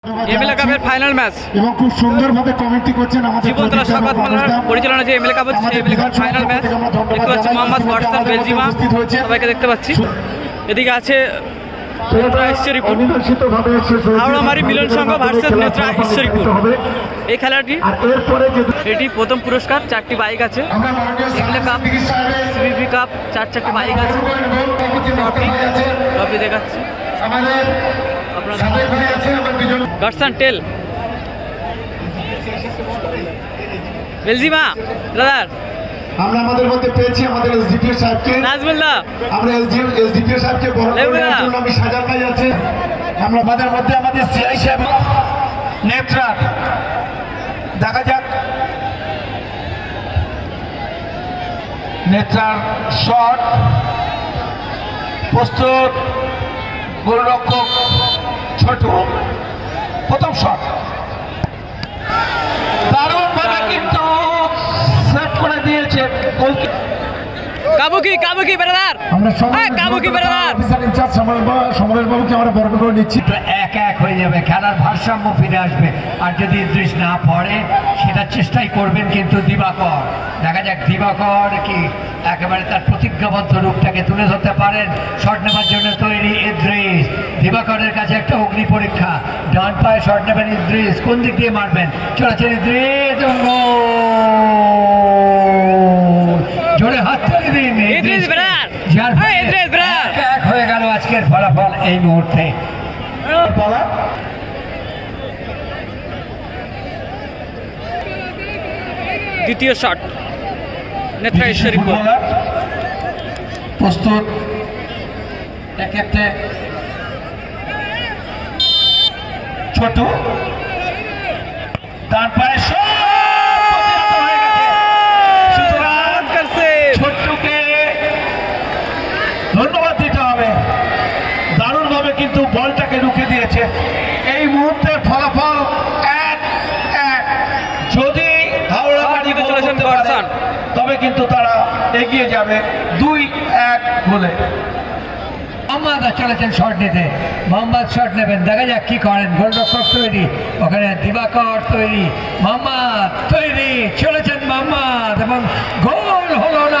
MLA কাপের final match এবং খুব সুন্দরভাবে কমেন্ট্রি করছেন আমাদের জীবন্তলা সকাত মালার পরিচালনা যে MLA কাপ হচ্ছে MLA কাপ ফাইনাল ম্যাচ দেখতে পাচ্ছি মোহাম্মদ গডসন বেলজিমা সবাইকে দেখতে পাচ্ছি। এদিকে আছে হাওড়ামারি মিলন সংঘ ভার্সেস নেত্রা ঈশ্বরীপুর। এই খেলাটি এটি প্রথম পুরস্কার 4টি বাইক আছে। MLA কাপ CBB কাপ 4টি বাইক আছে। ট্রফি দেখাচ্ছি গডসন টেল বেলজিমা ব্রাদার। আমরা আমাদের মধ্যে পেয়েছি আমাদের এসডিপিও সাহেবকে নাজমুল্লাহ। আমরা এসডিপিও সাহেবকে বড় করার জন্য আমি সাজার ভাই আছে। আমরা আমাদের মধ্যে আমাদের সিআই সাহেব নেত্রা দেখা যাক নেত্রার শট প্রস্তুত। গোলরক্ষক ছোট প্রথম শট দারুণ ভাবে কিন্তু সেট করে দিয়েছে গোলকিপার কাবুকি ব্রাদার। আমরা কাবুকি ব্রাদার অফিসার ইনচার্জ সমরেশ বাবুকে আমরা বড় করে নিচ্ছি। 1-1 হয়ে যাবে, খেলার ভারসাম্য ফিরে আসবে। আর যদি ইদ্রিস না পড়ে সেটা চেষ্টাই করবেন কিন্তু দিবাকর। দেখা যাক দিবাকর কি একেবারে তার প্রতিজ্ঞাবদ্ধ রূপটাকে তুলে ধরতে পারেন। শট নেবার জন্য তৈরি ইদ্রিস। দিবাকরের কাছে একটা অগ্নি পরীক্ষা। ডান পায়ে শট নেবেন ইদ্রিস, কোন দিক দিয়ে মারবেন? চলেছেন ইদ্রিস, জোরে হাত তুলে দিন ইদ্রিস ব্রাদার। ইদ্রিস ব্রাদার 1 হয়ে গেল আজকের ফলাফল এই মুহূর্তে। দ্বিতীয় শট নেত্রা ঈশ্বরীপুর প্রস্তুত। এক্ষেত্রে ছোট ডান পায়ে ছোট্টুকে ধন্যবাদ দিতে হবে। দারুণ ভাবে কিন্তু বলটাকে ঢুকে দিয়েছে। এই মুহূর্তের ফলাফল 1-1। যদি হাওড়া তবে কিন্তু তারা এগিয়ে যাবে 2-1 গোলে। মোহাম্মদ চলেছেন শট নিতে, মোহাম্মদ শট নেবেন। দেখা যাক কি করেন। গোলরক্ষক তৈরি, ওখানে দিবাকর তৈরি, মোহাম্মদ তৈরি, চলেছেন মোহাম্মদ এবং গোল হলো না।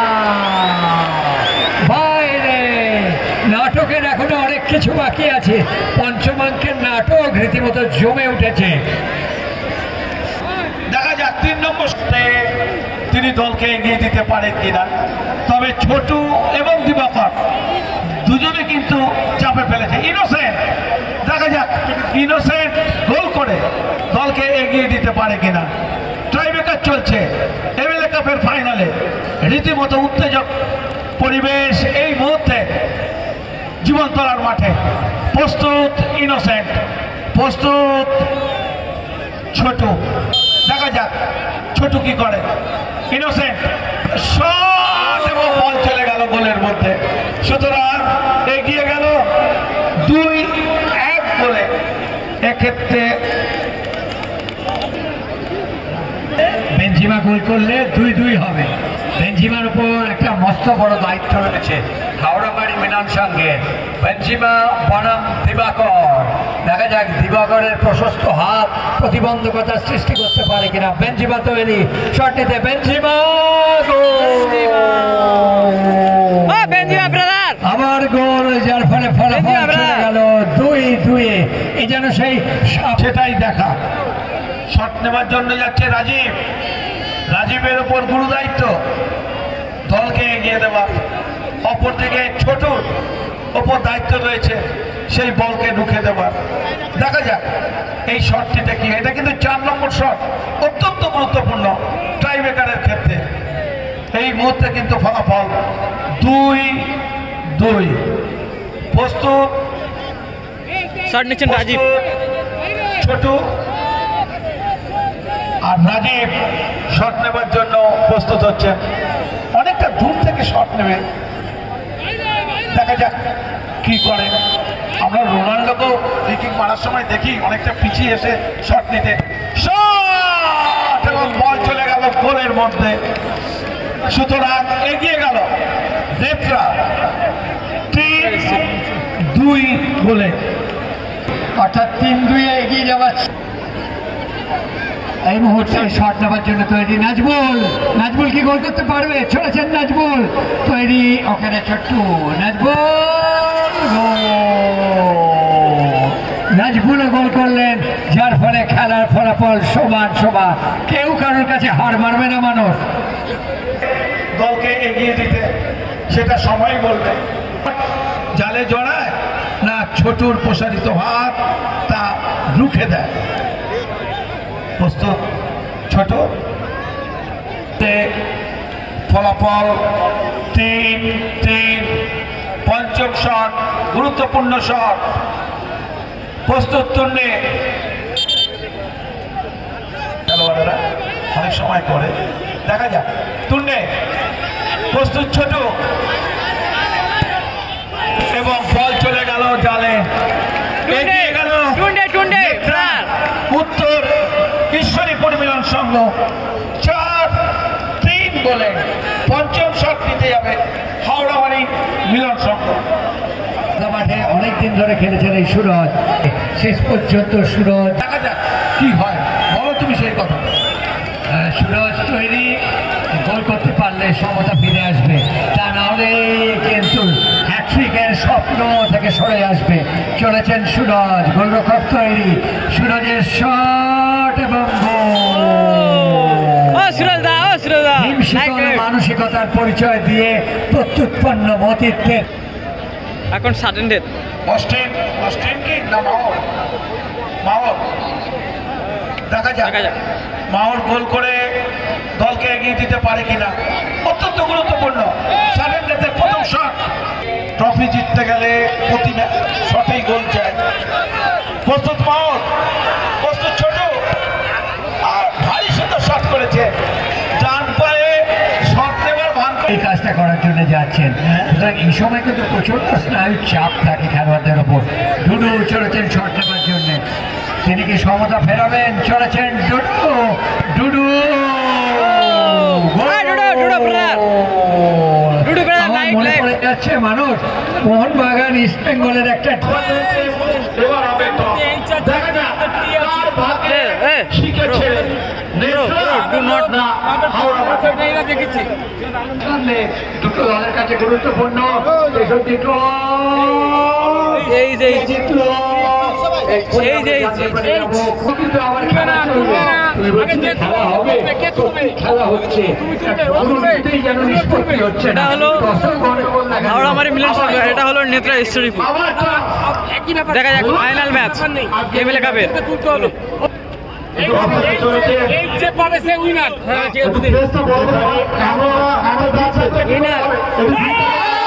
বাইরে নাটকের এখনো অনেক কিছু বাকি আছে। পঞ্চমাঙ্কের নাটক রীতিমতো জমে উঠেছে। দেখা যাক 3 নম্বর তিনি দলকে এগিয়ে দিতে পারেন কিনা। তবে ছোট এবং দিবাকর দুজনে কিন্তু চাপে ফেলেছে। ইনোসেন্ট দেখা যাক ইনোসেন্ট গোল করে দলকে এগিয়ে দিতে পারে কিনা। টাইব্রেকার চলছে MLA কাপের ফাইনালে। রীতিমতো উত্তেজক পরিবেশ এই মুহূর্তে জীবনতলার মাঠে। প্রস্তুত ইনোসেন্ট, প্রস্তুত ছোট। দেখা যাক ছোট কি করে। ইনোসেন্ট শট এবং বল চলে গেল গোলের মধ্যে। সুতরাং এগিয়ে গেল 2-1 গোলে। এক্ষেত্রে বেনজিমা গোল করলে 2-2 হবে। বেনজিমার উপর একটা মস্ত বড় দায়িত্ব রয়েছে হাওড়ামারি মিলন সংঘে। বেনজিমা বনাম দিবাকর। দেখা যাক দিবাকরের প্রশস্ত হাত প্রতিবন্ধকতার সৃষ্টি করতে পারে কিনা। বেনজিমা তৈরি, শট নিতে বেনজিমা, আবার গোল, যার ফলে ফলাফল চলে গেল 2-2। এই যেন সেই সেটাই দেখা। শট নেবার জন্য যাচ্ছে রাজীব। রাজীবের উপর গুরু দায়িত্ব দলকে এগিয়ে দেওয়া। অপরদিকে ছোট ওপর দায়িত্ব রয়েছে সেই বলকে ঢুকে দেওয়ার। দেখা যাক এই শটটিতে কি। এটা কিন্তু 4 নম্বর শট, অত্যন্ত গুরুত্বপূর্ণ টাইব্রেকারের ক্ষেত্রে। এই মুহূর্তে কিন্তু ফলাফল 2-2। প্রস্তুত শট নিচ্ছেন রাজীব, ছোট আর রাজীব শট নেবার জন্য প্রস্তুত হচ্ছেন। অনেকটা দূর থেকে শট নেবে। দেখা যাক কি করে। আমরা রোনাল্ডোকেও ফ্রি-কিক মারার সময় দেখি অনেকটা পিছিয়ে এসে শট নিতে। শট এবং বল চলে গেল গোলের মধ্যে। সুতরাং এগিয়ে গেল নেত্রা 3-2 গোলে। অর্থাৎ 3-2 এগিয়ে যাওয়া। এই মুহূর্তে শট নেওয়ার জন্য তৈরি নাজবুল। নাজবুল কি গোল করতে পারবে? চলেছেন নাজবুল, তৈরি, ওখানে ছোট্টু নাজবুলও গোল করলেন, যার ফলে খেলার ফলাফল সমান সমান, কেউ কারোর কাছে হার মানবে না মানুষ। দলকে এগিয়ে দিতে সেটা সময় বলবে। জালে জড়ায় না ছোটুর প্রসারিত হাত তা রুখে দেয়। প্রস্তুত ছোট, ফলাফল 3-3। পঞ্চম শট, গুরুত্বপূর্ণ শট। প্রস্তুত তুন্নে, খেলোয়াড়েরা অনেক সময় করে, দেখা যাক। তুন্নে প্রস্তুত ছোট, এবং বল চলে গেল জালে, এগিয়ে গেল উত্তর ঈশ্বরীপুর মিলন সংঘ 4-3 গোলে। পঞ্চম শট নিতে যাবে হাওড়াবাড়ি মিলন সংঘ। মাঠে অনেকদিন ধরে খেলেছেন এই সুরজ, শেষ পর্যন্ত সুরজ, দেখা যাক কি হয়, বলো তুমি সেই কথা। সুরজ তৈরি, গোল করতে পারলে সমতা ফিরে আসবে, তা না হলে কিন্তু হ্যাট্রিকের স্বপ্ন থেকে সরে আসবে। চলেছেন সুরজ, গোলরক্ষক তৈরি, সুরজের শট এবং মানসিকতার পরিচয় দিয়ে প্রত্যুৎপন্ন মতিত্বের। এখন সাডেন ডেথ, দেখা যাক মাওর গোল করে দলকে এগিয়ে দিতে পারে কিনা। অত্যন্ত গুরুত্বপূর্ণ সাডেন ডেথের প্রথম শট। ট্রফি জিততে গেলে প্রতি শটেই গোল চাই। প্রস্তুত মাওর, প্রস্তুত ছোট, আর ভারী সুন্দর শট করেছে, ডান পায়ে শট দেওয়ার ভান করে এই কাজটা করার জন্য যাচ্ছেন। সুতরাং এই সময় কিন্তু প্রচন্ড স্নায়ুর চাপ থাকে খেলোয়াড়দের ওপর। ডুডু চলেছেন শট নেওয়ার জন্য, তিনি কি সমতা ফেরাবেন? চলেছেন ডুডু, ডুডু মনে পড়ে যাচ্ছে মানুষ মোহনবাগান ইস্ট বেঙ্গলের একটা দুটো দলের কাছে গুরুত্বপূর্ণ। এই যে হাওড়ামারি মিলন সংঘ, এটা হলো নেত্রা ঈশ্বরীপুর। দেখা যাক ফাইনাল ম্যাচ এমএলএ কাপের। উইনার